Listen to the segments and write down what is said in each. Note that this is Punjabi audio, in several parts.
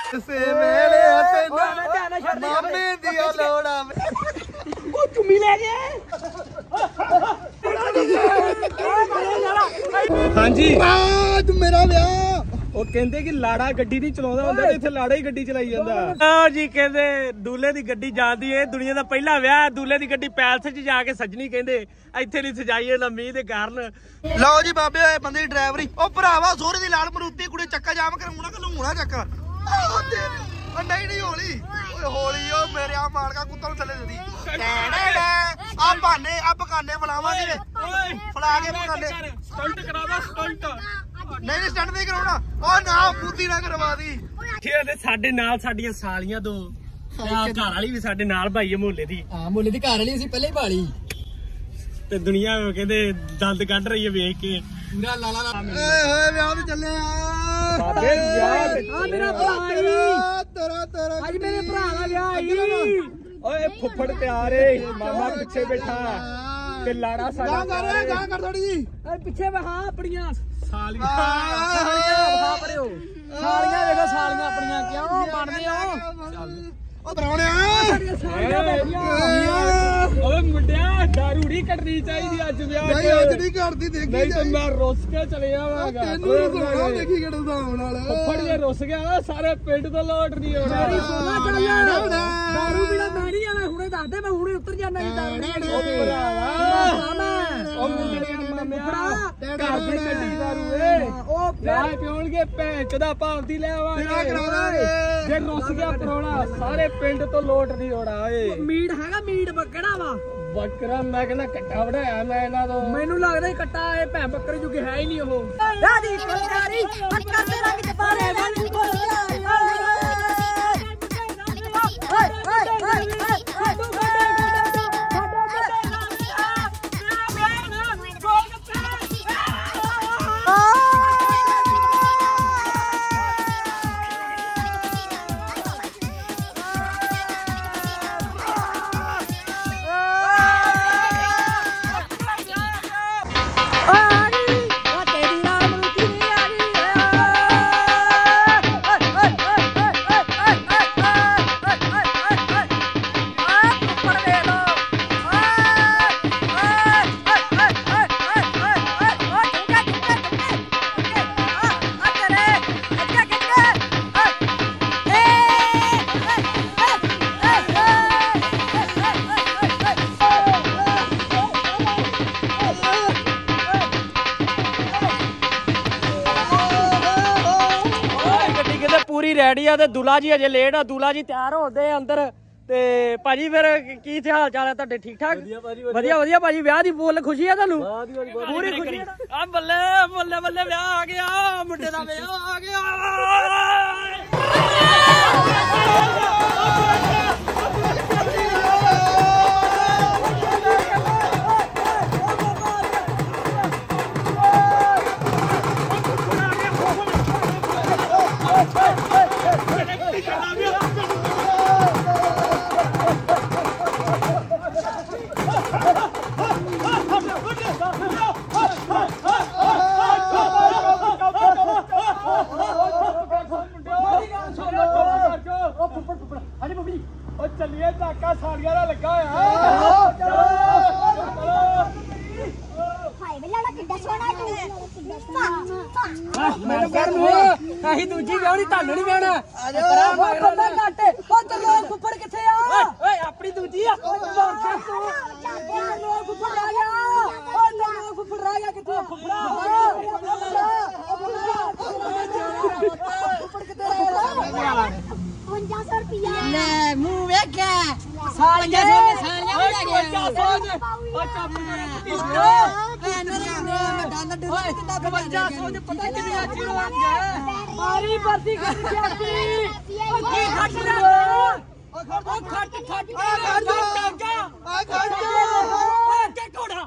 ਸੇ ਮੇਲੇ ਤੇ ਮਾਮੇ ਦੀ ਲੋੜਾ ਉਹ ਚੁੰਮੀ ਲੈ ਗਿਆ ਹਾਂਜੀ ਰਾਤ ਮੇਰਾ ਵਿਆਹ ਉਹ ਕਹਿੰਦੇ ਕਿ ਲਾੜਾ ਗੱਡੀ ਨਹੀਂ ਚਲਾਉਂਦਾ ਹੁੰਦਾ ਤੇ ਇੱਥੇ ਲਾੜਾ ਹੀ ਗੱਡੀ ਚਲਾਈ ਜਾਂਦਾ ਆ ਜੀ ਕਹਿੰਦੇ ਦੂਲੇ ਦੀ ਗੱਡੀ ਜਾਂਦੀ ਏ ਦੁਨੀਆ ਦਾ ਪਹਿਲਾ ਵਿਆਹ ਦੂਲੇ ਦੀ ਗੱਡੀ ਪੈਲਸ 'ਚ ਜਾ ਕੇ ਸੱਜਣੀ ਕਹਿੰਦੇ ਇੱਥੇ ਨਹੀਂ ਸਜਾਈਏ ਨਾ ਮੀਂਹ ਦੇ ਕਾਰਨ ਲਓ ਜੀ ਬਾਬੇ ਆਏ ਬੰਦੇ ਦੀ ਡਰਾਈਵਰੀ ਉਹ ਭਰਾਵਾ ਸੋਹਰੇ ਦੀ ਲਾਲ ਮਰੂਤੀ ਕੁੜੀ ਚੱਕਾ ਜਾਮ ਕਰਾਉਣਾ ਕਿ ਲੂਣਾ ਚੱਕਾ ਨਹੀਂ ਹੌਲੀ ਹੌਲੀ ਉਹ ਮੇਰੇ ਆ ਮਾਲਕਾ ਕੁੱਤਾ ਨੂੰ ਥੱਲੇ ਜਦੀ ਆ ਬਹਾਨੇ ਆ ਬਗਾਨੇ ਬੁਲਾਵਾਂਗੇ ਫਲਾ ਕੇ ਬਗਾਨੇ ਸਟੰਟ ਕਰਾਵਾ ਸਟੰਟ ਨਹੀਂ ਸਟੰਟ ਨਹੀਂ ਕਰਾਉਣਾ ਉਹ ਨਾ ਬੂਤੀ ਨਾ ਕਰਵਾ ਦੀ ਤੇ ਸਾਡੇ ਨਾਲ ਸਾਡੀਆਂ ਸਾਲੀਆਂ ਦੋ ਘਰ ਵਾਲੀ ਵੀ ਸਾਡੇ ਨਾਲ ਭਾਈ ਮੁਹੱਲੇ ਦੀ ਹਾਂ ਮੁਹੱਲੇ ਦੀ ਘਰ ਵਾਲੀ ਅਸੀਂ ਪਹਿਲਾਂ ਹੀ ਭਾਲੀ ਤੇ ਦੁਨੀਆ ਕਹਿੰਦੇ ਦੰਦ ਕੱਢ ਰਹੀ ਹੈ ਵੇਖ ਕੇ ਪੂਰਾ ਲਾਲਾ ਓਏ ਵਿਆਹ ਤੇ ਚੱਲੇ ਆ ਬਾਬੇ ਵਿਆਹ ਆ ਮੇਰਾ ਭਰਾ ਤੇਰਾ ਅੱਜ ਮੇਰੇ ਭਰਾ ਦਾ ਵਿਆਹ ਆਈ ਓਏ ਫੁੱਫੜ ਤਿਆਰ ਏ ਮਾਮਾ ਪਿੱਛੇ ਬੈਠਾ ਤੇ ਲਾੜਾ ਸਾਡਾ ਗਾਂ ਕਰ ਥੋੜੀ ਜੀ ਓਏ ਪਿੱਛੇ ਵਹਾ ਆਪਣੀਆਂ ਸਾਲੀਆਂ ਵਹਾ ਪਰਿਓ ਸਾਲੀਆਂ ਦੇਖੋ ਸਾਲੀਆਂ ਆਪਣੀਆਂ ਕਿਉਂ ਬਣਦੇ ਹੋ ਉਹ ਬਰਾਉਣਿਆ ਓਏ ਮੁੰਡਿਆ ਦਾਰੂ ਨਹੀਂ ਕੱਢਣੀ ਚਾਹੀਦੀ ਅੱਜ ਵਿਆਹ ਨਹੀਂ ਅੱਜ ਨਹੀਂ ਕਰਦੀ ਦੇਖੀ ਨਹੀਂ ਤੇ ਮੈਂ ਰੁੱਸ ਕੇ ਚਲੇ ਆਵਾਂਗਾ ਤੈਨੂੰ ਰੁੱਸਣਾ ਦੇਖੀ ਕਿਹੜਾ ਹਿਸਾਬ ਨਾਲ ਫੜ ਜੇ ਰੁੱਸ ਗਿਆ ਸਾਰੇ ਪਿੰਡ ਤੋਂ ਲੋਟ ਨਹੀਂ ਆਉਣਾ ਮੇਰੀ ਸੋਨਾ ਚੱਲ ਜਾਣਾ ਦਾਰੂ ਪੀਣਾ ਮੈਂ ਨਹੀਂ ਆਣਾ ਹੁਣੇ ਦੱਸ ਦੇ ਮੈਂ ਹੁਣੇ ਉੱਤਰ ਜਾਣਾ ਦਾਰੂ ਨਹੀਂ ਉਹ ਭਰਾਵਾ ਉਹ ਮੁੰਡੇ ਦੇ ਮਾਮਿਆ ਘਰ ਦੀ ਕੱਢੀ ਦਾਰੂ ਏ ਉਹ ਵਿਆਹ ਪਿਉਣਗੇ ਭੈਣ ਦਾ ਭਾਵ ਦੀ ਲੈ ਆਵਾਂਗੇ ਜੇ ਰੁੱਸ ਗਿਆ ਪਰੋਣਾ ਸਾਰੇ ਪਿੰਡ ਤੋਂ ਲੋਟ ਨਹੀਂ ਹੋਣਾ ਓਏ ਮੀਟ ਹੈਗਾ ਮੀਟ ਬੱਕਰਾ ਵਾ ਬੱਕਰਾ ਮੈਂ ਕਹਿੰਦਾ ਕੱਟਾ ਵੜਾਇਆ ਮੈਂ ਇਹਨਾਂ ਤੋਂ ਮੈਨੂੰ ਲੱਗਦਾ ਹੀ ਕੱਟਾ ਇਹ ਭੈਣ ਬੱਕਰੇ ਜੁਗੇ ਹੈ ਹੀ ਨਹੀਂ ਉਹ ਰਾਦੀ ਫੁਲਕਾਰੀ ਅੱਖਾਂ ਤੇ ਰੰਗ ਚ ਪਾਰੇ ਮਨ ਰੈਡੀ ਆ ਤੇ ਦੁਲਾ ਜੀ ਅਜੇ ਲੇਟ ਆ ਦੁਲਾ ਜੀ ਤਿਆਰ ਹੋਦੇ ਅੰਦਰ ਤੇ ਭਾਜੀ ਫਿਰ ਕੀ ਹਾਲ ਚਾਲ ਹੈ ਤੁਹਾਡੇ ਠੀਕ ਠਾਕ ਵਧੀਆ ਵਧੀਆ ਭਾਜੀ ਵਿਆਹ ਦੀ ਫੁੱਲ ਖੁਸ਼ੀ ਆ ਤੁਹਾਨੂੰ ਪੂਰੀ ਖੁਸ਼ੀ ਆ ਬੱਲੇ ਬੱਲੇ ਬੱਲੇ ਵਿਆਹ ਆ ਗਿਆ ਮੁੰਡੇ ਦਾ ਵਿਆਹ ਆ ਗਿਆ ਚੱਲੀਏ ਝਾਕਾ ਸਾੜੀਆਂ ਦਾ ਲੱਗਾ ਹੋਇਆ ਅਸੀਂ ਦੂਜੀ ਵਿਆਹਣੀ ਤੁਹਾਨੂੰ ਨਹੀਂ ਵਿਆਹਣਾ ਫੁੱਫੜ ਕਿੱਥੇ ਆ ਓਏ ਆਪਣੀ ਦੂਜੀ ਆ ਫੁੱਫੜ ਰਹਿ ਗਿਆ ਫੁੱਫੜ ਰਹਿ ਗਿਆ ਕਿੱਥੇ ਫੁੱਫੜਾ ਫੁੱਫੜ ਕਿੱਥੇ ਰਹਿ ਗਿਆ 5500 ਰੁਪਿਆ ਲੈ ਮੂੰਹ ਵੇਖਿਆ ਸਾਲੀਆਂ ਸਾਲੀਆਂ ਵੀ ਲੈ ਗਿਆ ਉਹ ਚੱਪ ਕਰ ਡਾਲਰ ਡੁੱਲੇ ਕਿੰਨਾ 5500 ਪਤਾ ਕਿੰਨੀ ਅੱਛੀ ਲੱਗ ਗਿਆ ਮਾਰੀ ਬਰਦੀ ਕਰ ਗਿਆ ਉਹ ਕੀ ਖੱਟ ਰਿਹਾ ਉਹ ਖੱਟ ਖੱਟ ਆ ਕੇ ਕੋੜਾ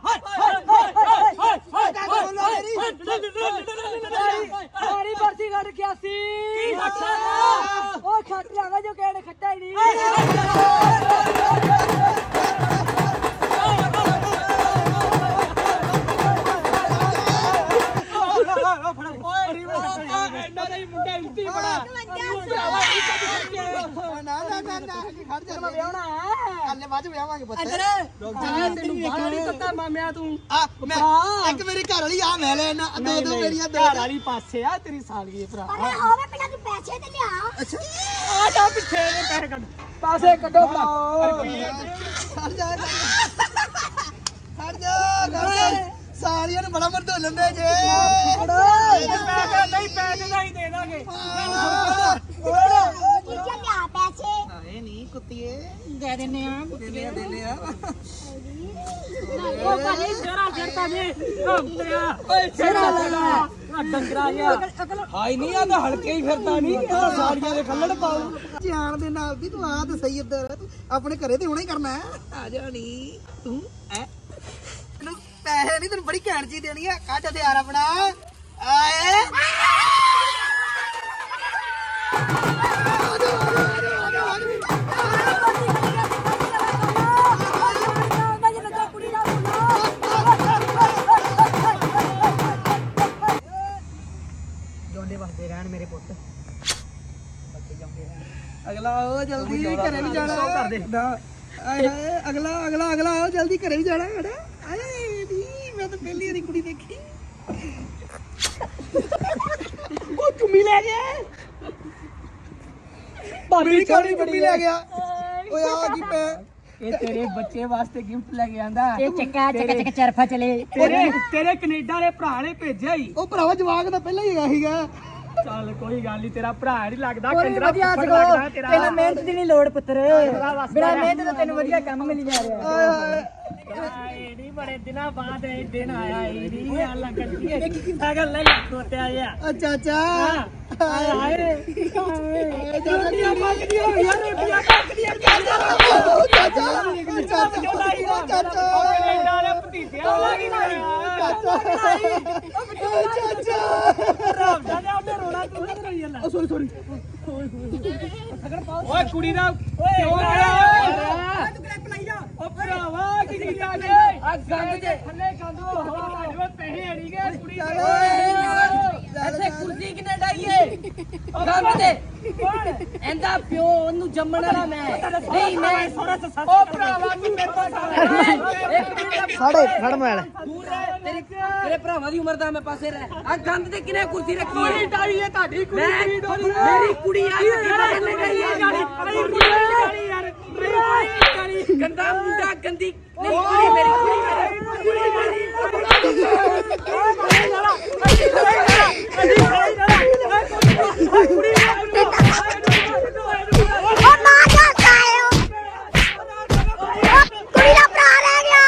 ਮਾਰੀ ਬਰਦੀ ਕਰ ਗਿਆ ਸੀ ਕੀ ਖੱਟ ਉਹ ਖੱਟ ਲਿਆਗਾ ਜੋ ਕਹਿਣੇ ਖੱਟਾ ਹੀ ਨਹੀਂ ਤੇਰਾ ਹੀ ਮੁੰਡਾ ਉੱਤੀ ਬੜਾ ਨਾ ਖੜ ਜਾ ਮੈਂ ਵਿਆਹਣਾ ਕੱਲੇ ਬਾਅਦ ਵਿਆਹਾਂਗੇ ਪੁੱਤ ਤੈਨੂੰ ਬਾਹਰ ਨਹੀਂ ਪਤਾ ਮਾਮਿਆ ਤੂੰ ਮੈਂ ਇੱਕ ਮੇਰੀ ਘਰ ਵਾਲੀ ਆ ਮੈਂ ਲੈਣਾ ਦੋ ਮੇਰੀਆਂ ਘਰ ਵਾਲੀ ਪਾਸੇ ਆ ਤੇਰੀ ਸਾਲੀ ਭਰਾ ਹੋਵੇ ਪਹਿਲਾਂ ਤੂੰ ਪੈਸੇ ਤੇ ਲਿਆ ਅੱਛਾ ਆ ਜਾ ਪਿੱਛੇ ਦੇ ਪੈਸੇ ਕੱਢ ਪਾਸੇ ਕੱਢੋ ਖੜ ਜਾ ਸਾਲੀਆਂ ਨੂੰ ਬੜਾ ਮਰਦੋ ਲੈਂਦੇ ਜੇ ਨਹੀਂ ਪੈਸੇ ਦਾ ਹੀ ਦੇ ਦਾਂਗੇ ਜੀਜਾ ਲਿਆ ਪੈਸੇ ਇਹ ਨਹੀਂ ਕੁੱਤੀਏ ਦੇ ਦਿੰਨੇ ਆ ਦੇਨੇ ਆ ਉਹ ਭਾਜੀ ਜਰਾ ਜਰਤਾ ਜੀ ਓਏ ਜਰਾ ਡੰਗਰਾ ਯਾ ਹਾਈ ਨਹੀਂ ਆ ਤਾਂ ਹਲਕੇ ਹੀ ਫਿਰਦਾ ਨਹੀਂ ਇਹ ਤਾਂ ਸਾਲੀਆਂ ਦੇ ਖੱਲੜ ਪਾਉ ਜਾਣ ਦੇ ਨਾਲ ਵੀ ਤੂੰ ਆ ਤੇ ਸਹੀ ਇੱਧਰ ਤੂੰ ਆਪਣੇ ਘਰੇ ਤੇ ਹੁਣੇ ਹੀ ਕਰਨਾ ਆ ਜਾਣੀ ਤੂੰ ਐ ਤੈਨੂੰ ਪੈਸੇ ਨਹੀਂ ਤੈਨੂੰ ਬੜੀ ਘੈਂਟ ਚੀਜ਼ ਦੇਣੀ ਆ ਕੱਢ ਹਥਿਆਰ ਆਪਣਾ ਆਏ ਵਸਦੇ ਰਹਿਣ ਮੇਰੇ ਪੁੱਤ ਬੱਚੇ ਜਾਂਦੇ ਰਹਿਣ ਅਗਲਾ ਆਓ ਜਲਦੀ ਘਰੇ ਵੀ ਜਾਣਾ ਕਰ ਦੇ ਆਏ ਹਾਏ ਅਗਲਾ ਆਓ ਜਲਦੀ ਘਰੇ ਵੀ ਜਾਣਾ ਸਾਡਾ ਆਏ ਨੀ ਮੈਂ ਤਾਂ ਪਹਿਲੀ ਵਾਰੀ ਕੁੜੀ ਦੇਖੀ ਉਹ ਚੁੰਮੀ ਲੈ ਗਿਆ ਭਾਬੀ ਕਾਲੀ ਚੁੰਮੀ ਲੈ ਗਿਆ ਓਏ ਆ ਕੀ ਪੈ ਇਹ ਤੇਰੇ ਬੱਚੇ ਵਾਸਤੇ ਗਿਫਟ ਲੈ ਕੇ ਆਂਦਾ ਇਹ ਚੱਕਾ ਚਰਫਾ ਚਲੇ ਤੇਰੇ ਕੈਨੇਡਾ ਦੇ ਭਰਾ ਨੇ ਭੇਜਿਆ ਹੀ ਉਹ ਭਰਾਵਾ ਜਵਾਕ ਤਾਂ ਪਹਿਲਾਂ ਹੀ ਹੈਗਾ ਸੀਗਾ ਚੱਲ ਕੋਈ ਗੱਲ ਨਹੀਂ ਤੇਰਾ ਭਰਾ ਨਹੀਂ ਲੱਗਦਾ ਕੰਜਰਾ ਫੁੱਫੜ ਲੱਗਦਾ ਤੇਰਾ ਤੈਨੂੰ ਮਿਹਨਤ ਦੀ ਨਹੀਂ ਲੋੜ ਪੁੱਤਰ ਬਿਨਾਂ ਮਿਹਨਤ ਤੋਂ ਤੈਨੂੰ ਵਧੀਆ ਕੰਮ ਮਿਲ ਜਾ ਰਿਹਾ ਇਹ ਨਹੀਂ ਬੜੇ ਦਿਨਾਂ ਬਾਅਦ ਇਹ ਦਿਨ ਆਇਆ ਇਹ ਨਹੀਂ ਆ ਲੱਗਦੀ ਹੈ ਸਾਗਰ ਲੈ ਤੋਤਿਆ ਆ ਚਾਚਾ ਹਾਏ ਹਾਏ ਰੋਟੀਆਂ ਪੱਕਦੀਆਂ ਹੋਈਆਂ ਰੋਟੀਆਂ ਪੱਕਦੀਆਂ ਚਾਚਾ ਕੈਨੇਡਾ ਦੇ ਭਤੀਜਿਆਂ ਲੱਗੀ ਚਾਚਾ ਰਾਮ ਦਾ ਉਹਨੇ ਰੋਣਾ ਤੂੰ ਨਾ ਰੋਈ ਜਾਂਦਾ ਸੌਰੀ ਓਏ ਕੁੜੀ ਦਾ ਕਿਉਂ ਗਿਆ ਤੂੰ ਕਲਿੱਪ ਲਾਈ ਜਾ ਓ ਭਰਾਵਾ ਕੀ ਕੀਤਾ ਜੇ ਆ ਗੰਦ ਜੇ ਥੱਲੇ ਗੰਦੋ ਹੋ ਪੈਸੇ ਅੜੀ ਗਏ ਕੁੜੀ ਇੱਥੇ ਕੁਰਸੀ ਕਿਨੇ ਡਾਈਏ ਗੰਦ ਦੇ ਇਹਦਾ ਪਿਓ ਉਹਨੂੰ ਜੰਮਣ ਵਾਲਾ ਮੈਂ ਨਹੀਂ ਮੈਂ ਥੋੜਾ ਜਿਹਾ ਓ ਭਰਾਵਾ ਤੂੰ ਮੇਰੇ ਕੋਲ ਸਾੜੇ ਖੜ ਮੈਲ ਤੇਰੇ ਭਰਾਵਾਂ ਦੀ ਉਮਰ ਦਾ ਮੈਂ ਪਾਸੇ ਰਹਿ ਆ ਗੰਦ ਤੇ ਕਿਨੇ ਕੁਰਸੀ ਰੱਖੀ ਕੁੜੀ ਹੈ ਡਾਈ ਹੈ ਤੁਹਾਡੀ ਕੁੜੀ ਮੇਰੀ ਕੁੜੀ ਆ ਗਾਲੀ ਯਾਰ ਗੰਦਾ ਮੁੰਡਾ ਗੰਦੀ ਨਹੀਂ ਕੁੜੀ ਮੇਰੀ ਕੁੜੀ ਦਾ ਭਰਾ ਲੈ ਗਿਆ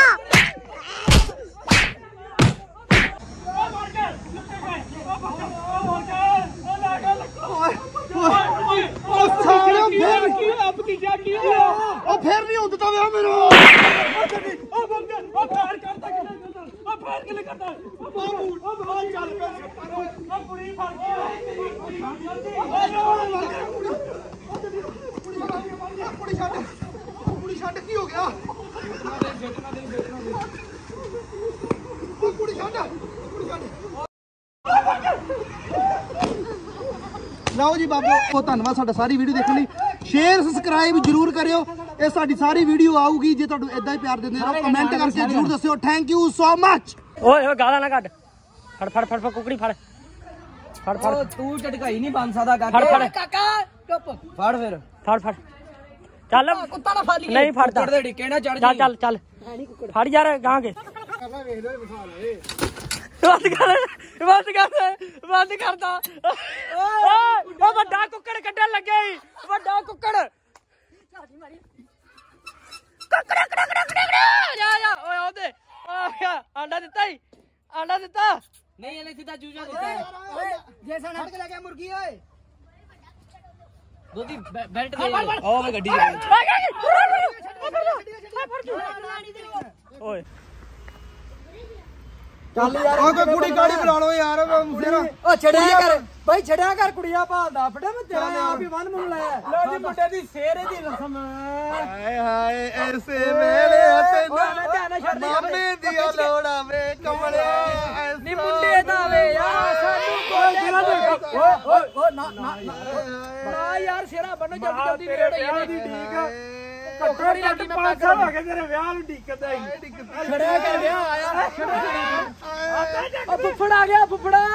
ਉਹ ਫੇਰ ਨਹੀਂ ਹੁੰਦਾ ਤਾਂ ਵਿਆਹ ਮੇਰਾ ਕੁੜੀ ਛੱਡ ਕੀ ਹੋ ਗਿਆ ਕੁੜੀ ਛੱਡ ਲਓ ਜੀ ਬਾਬੂ ਬਹੁਤ ਧੰਨਵਾਦ ਸਾਡਾ ਸਾਰੀ ਵੀਡੀਓ ਦੇਖਣ ਲਈ ਸ਼ੇਅਰ ਸਬਸਕ੍ਰਾਈਬ ਜਰੂਰ ਕਰਿਓ ਇਹ ਸਾਡੀ ਸਾਰੀ ਵੀਡੀਓ ਆਊਗੀ ਜੇ ਤੁਹਾਨੂੰ ਇਦਾਂ ਹੀ ਪਿਆਰ ਦਿੰਦੇ ਰਹੋ ਕਮੈਂਟ ਕਰਕੇ ਜਰੂਰ ਦੱਸਿਓ ਥੈਂਕ ਯੂ ਸੋ ਮਚ ਓਏ ਓਏ ਗਾਲਾਂ ਨਾ ਕੱਢ ਫੜ ਕੁਕੜੀ ਫੜ ਤੂੰ ਝਟਕਾਈ ਨਹੀਂ ਬਣ ਸਕਦਾ ਫੜ ਕਾਕਾ ਚੁੱਪ ਫੜ ਫਿਰ ਫੜ ਚੱਲ ਕੁੱਤਾ ਨਾ ਫੜ ਲਈ ਨਹੀਂ ਫੜਦਾ ਕੁੱਕੜ ਦੇ ਡਿੱਕੇ ਨਾ ਚੜ ਚੱਲ ਫੜ ਯਾਰ ਗਾਂਗੇ ਬੰਦ ਕਰਦਾ ਓ ਵੱਡਾ ਕੁੱਕੜ ਕੱਢਣ ਲੱਗੇ ਵੱਡਾ ਕੁੱਕੜ ਜਾ ਓਏ ਉਹਦੇ ਆਂਡਾ ਦਿੱਤਾ ਨਹੀਂ ਇਹਨੇ ਸਿੱਧਾ ਚੂਜਾ ਦਿੱਤਾ ਜੇ ਸਾਡਾ ਫੜ ਕੇ ਲੈ ਗਿਆ ਮੁਰਗੀ ਓਏ ਦੋਦੀ ਬੈਲਟ ਦੇ ਉਹ ਮੈਂ ਗੱਡੀ ਓਏ ਚੱਲ ਯਾਰ ਓ ਕੋਈ ਕੁੜੀ ਗਾੜੀ ਬੁਲਾ ਲਓ ਯਾਰ ਫੇਰ ਓ ਛੜਿਆ ਕਰ ਭਾਈ ਛੜਿਆ ਕਰ ਕੁੜੀਆਂ ਭਾਲਦਾ ਫੜਾ ਮੈਂ ਤੇਰਾ ਆਪ ਹੀ ਵਨ ਮੁੰਨ ਲਾਇਆ ਲੋ ਜੀ ਮੁੰਡੇ ਦੀ ਸੇਰੇ ਦੀ ਰਸਮ ਹਾਏ ਹਾਏ ਐਸੇ ਮੇਲੇ ਤੈਨੂੰ ਮਾਮੇ ਦੀਆਂ ਲੋੜਾਂ ਵੇ ਕਮਲੇ ਨੀ ਮੁੰਡੇ ਦਾ ਵੇ ਆ ਸਾਨੂੰ ਓ ਨਾ ਨਾ ਯਾਰ ਸ਼ੇਰਾ ਬੰਨੋ ਜਲਦੀ ਤੇਰੇ ਵਿਆਹ ਦੀ ਠੀਕ ਕੱਪੜੇ ਲੱਗੀ ਮੈਂ 5 ਸਾਲ ਹੋ ਗਏ ਤੇਰੇ ਵਿਆਹ ਨੂੰ ਢੀਕਦਾ ਹੀ ਖੜਿਆ ਕਰ ਵਿਆਹ ਆਇਆ ਓ ਫੁੱਫੜ ਆ ਗਿਆ ਫੁੱਫੜਾ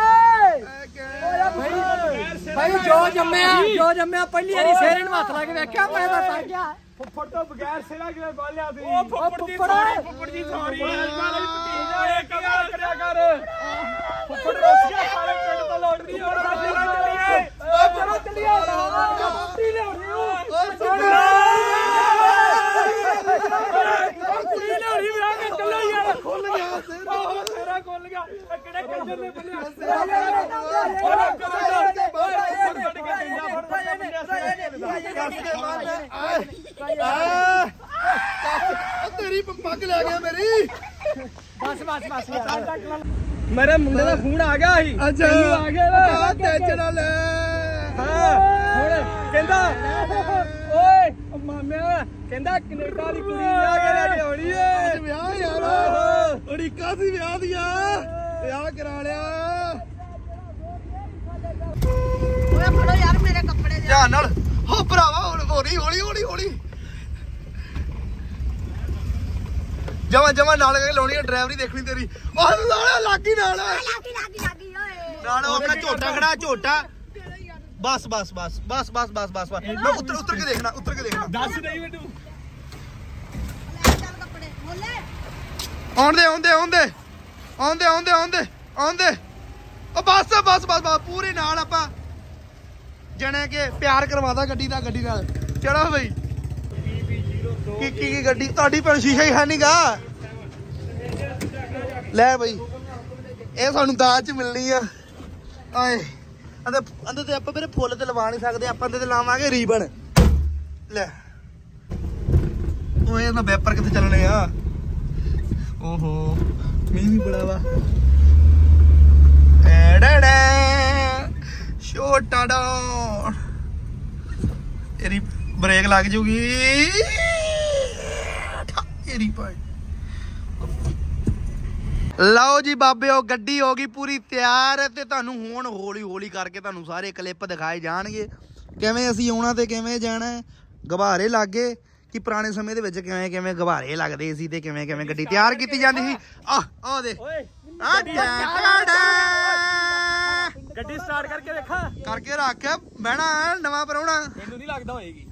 ਭਾਈ ਜੋ ਜੰਮਿਆ ਪਹਿਲੀ ਵਾਰੀ ਸ਼ੇਰੇ ਨੂੰ ਹੱਥ ਲਾ ਕੇ ਵੇਖਿਆ ਮੈਂ ਤਾਂ ਤਾਂ ਗਿਆ ਫੁੱਫੜ ਤੋਂ ਬਗੈਰ ਸਿਰਾ ਕਿਵੇਂ ਬਾਲਿਆ ਸੀ ਉਹ ਫੁੱਫੜ ਦੀ ਸੌਰੀ ਨਾਲੇ ਭਤੀਜ ਓਏ ਕਮਾਲ ਕਰਿਆ ਕਰ ਫੁੱਫੜ ਰੋਸੀਆ ਸਾਰੇ ਪਿੰਡ ਤੋਂ ਲੋੜ ਨਹੀਂ ਹੋਰ ਚੱਲੀਏ ਚਲੋ ਚੱਲੀਏ ਕੁੜੀ ਲਿਆਉਣੀ ਕੁੜੀ ਲਿਆਉਣੀ ਵਿਆਹ ਕੇ ਚੱਲੋ ਯਾਰ ਖੁੱਲ ਗਿਆ ਤੇਰਾ ਖੁੱਲ ਗਿਆ ਕਿਹੜੇ ਕੰਜਰ ਨੇ ਤੇਰੀ ਪੱਗ ਲੈ ਗਿਆ ਮੇਰੀ ਬਸ ਮੇਰੇ ਮੁੰਡੇ ਦਾ ਫੋਨ ਆ ਗਿਆ ਸੀ ਅੱਛਾ ਆ ਗਿਆ ਟੈਨਸ਼ਨ ਲੈ ਹੁਣ ਕਹਿੰਦਾ ਓਏ ਮਾਮਿਆ ਕਹਿੰਦਾ ਕੈਨੇਡਾ ਦੀ ਕੁੜੀ ਆ ਕੇ ਲਿਆਉਣੀ ਏ ਵਿਆਹ ਯਾਰ ਉੜੀਕਾ ਸੀ ਵਿਆਹ ਦੀਆਂ ਵਿਆਹ ਕਰਾ ਲਿਆ ਓਏ ਫੜੋ ਯਾਰ ਮੇਰੇ ਕੱਪੜੇ ਧਿਆਨ ਨਾਲ ਹੋ ਭਰਾਵਾ ਹੌਲੀ ਜਮਾ ਨਾਲ ਲਾਉਣੀ ਆ ਡਰਾਈਵਰੀ ਦੇਖਣੀ ਤੇਰੀ ਉਹ ਨਾਲ ਲਾਗੀ ਨਾਲ ਲਾਗੀ ਓਏ ਨਾਲ ਆਪਣਾ ਝੋਟਾ ਖੜਾ ਝੋਟਾ ਬਸ ਮੈਂ ਉੱਤਰ ਕੇ ਦੇਖਣਾ ਦੱਸ ਨਹੀਂ ਮੈਨੂੰ ਚੱਲ ਕੱਪੜੇ ਮੋਲੇ ਆਉਂਦੇ ਉਹ ਬਸ ਪੂਰੇ ਨਾਲ ਆਪਾਂ ਜਣੇ ਕਿ ਪਿਆਰ ਕਰਵਾਦਾ ਗੱਡੀ ਨਾਲ ਚਲੋ ਬਈ ਕੀ ਗੱਡੀ ਤੁਹਾਡੀ ਪਰ ਸ਼ੀਸ਼ਾ ਹੀ ਹੈ ਨੀਗਾ ਲੈ ਬਈ ਇਹ ਸਾਨੂੰ ਦਾਜ ਚ ਮਿਲਣੀ ਆ ਆਏ ਅੰਦਰ ਤੇ ਆਪਾਂ ਮੇਰੇ ਫੁੱਲ ਤੇ ਲਵਾ ਨਹੀਂ ਸਕਦੇ ਆਪਾਂ ਤੇ ਲਾਵਾਂਗੇ ਰੀਬਨ ਲੈ ਓਏ ਇਹਨਾਂ ਵੈਪਰ ਕਿੱਥੇ ਚੱਲਣੇ ਆ ਓਹੋ ਮੀਂਹ ਵੀ ਬੜਾ ਵਾ ਐੜੜਾ ਛੋਟਾ ਡਾ ਤੇਰੀ ਬ੍ਰੇਕ ਲੱਗ ਜੂਗੀ ਤੇਰੀ ਭਾਈ ਲਓ ਜੀ ਬਾਬਿਓ ਗੱਡੀ ਹੋ ਗਈ ਪੂਰੀ ਤਿਆਰ ਤੇ ਤੁਹਾਨੂੰ ਹੁਣ ਹੌਲੀ ਕਰਕੇ ਤੁਹਾਨੂੰ ਸਾਰੇ ਕਲਿੱਪ ਦਿਖਾਏ ਜਾਣਗੇ ਕਿਵੇਂ ਅਸੀਂ ਆਉਣਾ ਤੇ ਕਿਵੇਂ ਜਾਣਾ ਗਵਾਰੇ ਲੱਗੇ ਕਿ ਪੁਰਾਣੇ ਸਮੇਂ ਦੇ ਵਿੱਚ ਕਿਵੇਂ ਗਵਾਰੇ ਲੱਗਦੇ ਸੀ ਤੇ ਕਿਵੇਂ ਗੱਡੀ ਤਿਆਰ ਕੀਤੀ ਜਾਂਦੀ ਸੀ ਆਹ ਦੇਖ ਗੱਡੀ ਸਟਾਰਟ ਕਰਕੇ ਵੇਖਾਂ ਕਰਕੇ ਰੱਖ ਬਹਿਣਾ ਨਵਾਂ ਪਰਾਉਣਾ ਮੈਨੂੰ ਨਹੀਂ ਲੱਗਦਾ ਹੋਏਗੀ